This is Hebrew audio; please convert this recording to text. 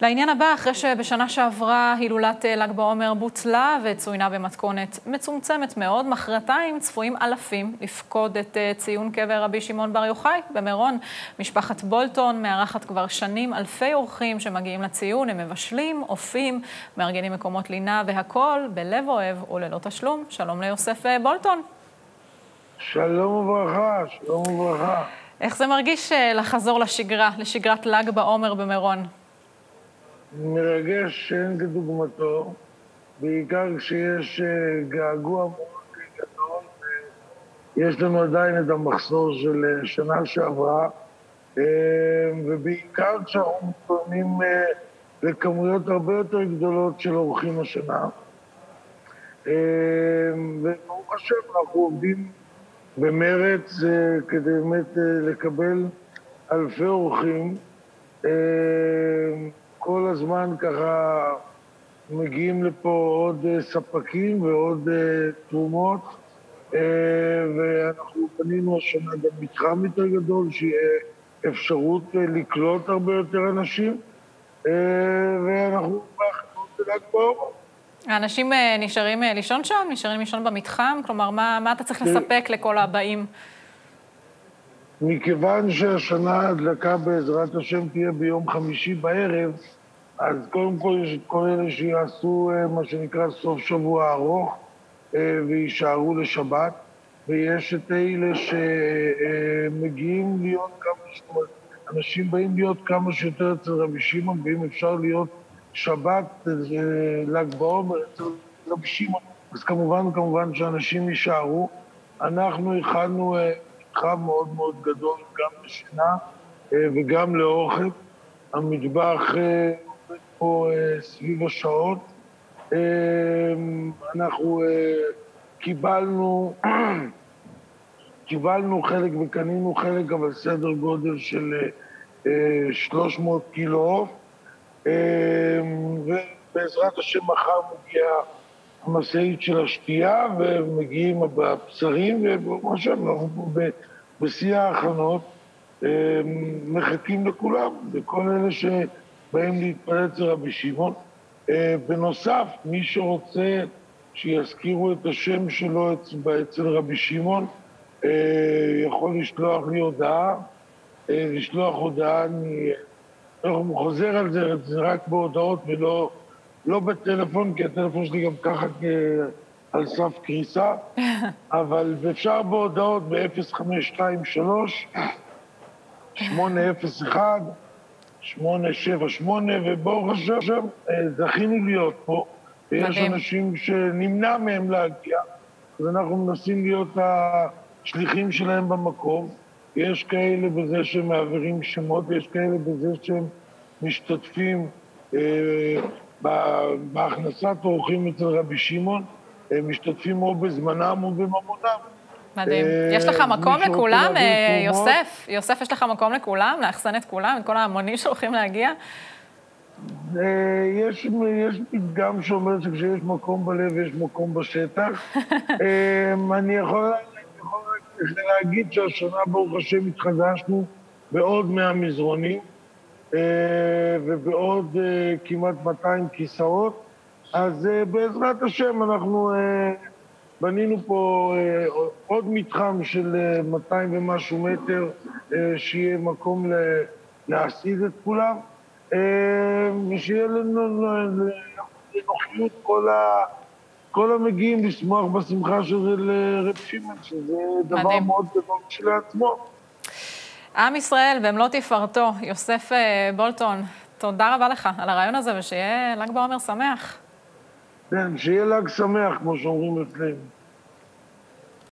לעניין הבא, אחרי שבשנה שעברה הילולת ל"ג בעומר בוטלה וצוינה במתכונת מצומצמת מאוד, מחרתיים צפויים אלפים לפקוד את ציון קבר רבי שמעון בר יוחאי במירון. משפחת בולטון מארחת כבר שנים אלפי אורחים שמגיעים לציון, הם מבשלים, אופים, מארגנים מקומות לינה והכל בלב אוהב וללא תשלום. שלום ליוסף בולטון. שלום וברכה, שלום וברכה. איך זה מרגיש לחזור לשגרת ל"ג בעומר במירון? מרגש שאין כדוגמתו, בעיקר כשיש געגוע מאוד גדול, ויש לנו עדיין את המחסור של שנה שעברה, ובעיקר כשאנחנו מתכוננים לכמויות הרבה יותר גדולות של אורחים השנה. וברוך השם, אנחנו עובדים במרץ כדי באמת לקבל אלפי אורחים. כל הזמן ככה מגיעים לפה עוד ספקים ועוד תרומות, ואנחנו פנינו השנה גם מתחם יותר גדול, שיהיה אפשרות לקלוט הרבה יותר אנשים, ואנחנו באחרון ל"ג בעומר. האנשים נשארים לישון שם? נשארים לישון במתחם? כלומר, מה אתה צריך לספק לכל הבאים? מכיוון שהשנה ההדלקה בעזרת השם תהיה ביום חמישי בערב, אז קודם כל יש את כל אלה שיעשו מה שנקרא סוף שבוע ארוך וישארו לשבת, ויש את אלה שמגיעים להיות אנשים באים להיות כמה שיותר אצל רבי שמעון, ואם אפשר להיות שבת ל"ג בעומר אצל רבי שמעון, אז כמובן שאנשים יישארו. אנחנו הכנו מתחם מאוד מאוד גדול, גם לשינה וגם לאוכל. המטבח עובד פה סביב השעות. אנחנו קיבלנו חלק וקנינו חלק, אבל סדר גודל של 300 קילו עוף. ובעזרת השם מחר מגיעה המשאית של השתייה, ומגיעים הבשרים, ומה שאנחנו פה בשיא ההכנות, מחכים לכולם, לכל אלה שבאים להתפלל אצל רבי שמעון. בנוסף, מי שרוצה שיזכירו את השם שלו אצל רבי שמעון, יכול לשלוח לי הודעה, אני חוזר על זה רק בהודעות ולא בטלפון, כי הטלפון שלי גם ככה על סף קריסה, אבל אפשר בהודעות ב-0523-801-878, וברוך השם זכינו להיות פה, ויש אנשים שנמנע מהם להגיע, אז אנחנו מנסים להיות השליחים שלהם במקום. יש כאלה בזה שהם מעבירים שמות, ויש כאלה בזה שהם משתתפים בהכנסת אורחים אצל רבי שמעון, משתתפים או בזמנם או בממונם. מדהים. יש לך מקום לכולם, יוסף? יוסף, יש לך מקום לכולם, לאחסן את כולם, את כל ההמונים שהולכים להגיע? יש פתגם שאומר שכשיש מקום בלב, יש מקום בשטח. אני יכול להגיד שהשנה ברוך השם התחדשנו בעוד 100 מזרונים, ובעוד כמעט 200 כיסאות, אז בעזרת השם אנחנו בנינו פה עוד מתחם של 200 ומשהו מטר, שיהיה מקום להסעיד את כולם, ושיהיה לנו לנוחיות כל המגיעים לשמוח בשמחה של רבי שמעון, שזה דבר מאוד גדול כשלעצמו. עם ישראל במלוא תפארתו. יוסף בולטון, תודה רבה לך על הרעיון הזה, ושיהיה ל"ג בעומר שמח. כן, שיהיה ל"ג שמח, כמו שאומרים אצלנו.